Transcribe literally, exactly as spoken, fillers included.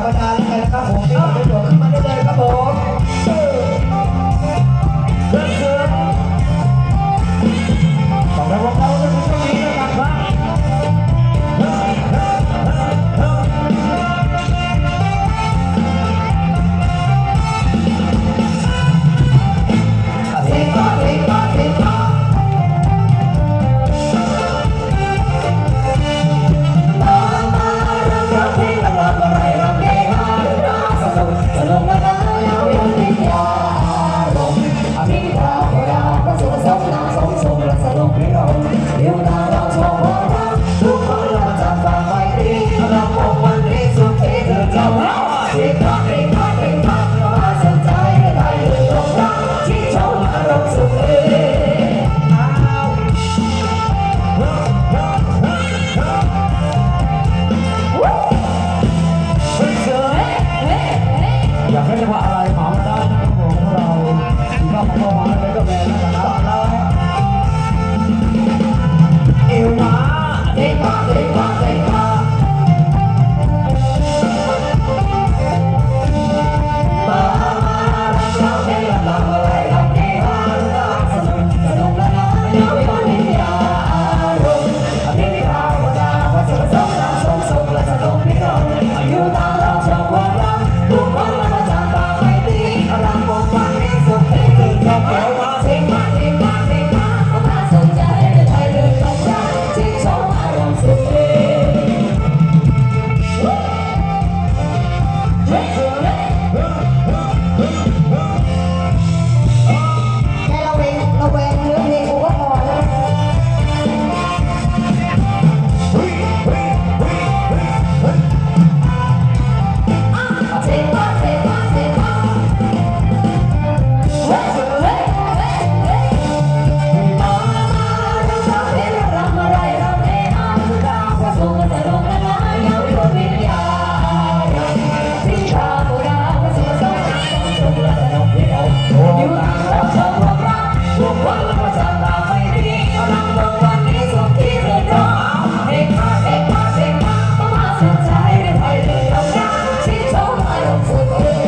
รมดาแล้วกันนะครับผมนี่เป็นตัวขึ้นมาได้เลยครับผมของเราเราจะมีช่วงนี้นะครับอยากให้จังหวะอะไรหมามาได้นะครับผมพวกเราที่ชอบเข้ามาเลยก็แบนนะครับเราเอวมาเด็กมาเด็กมาเด็กมามาเราเดินลำอะไรลำนี้ฮาสนุกสนุกและน่าอยู่บนนี้อารมณ์อภินิหารวันดาววันสุขสมน้ำสมสุขและสนุกนิรันดร์อายุตามเราชมวันรักทุกคนมาจากตาไม่ดีรำวงวันนี้สุขที่ตื่นชมเอวมาเสียงมาเสียงมาเสียงมาความน่าสนใจในไทยเรื่องของเราที่ชมอารมณ์สุขดีให้เราเวงเราเวงเรื่องเพลงกูก็พอแล้วที่ชมอารมณ์สุข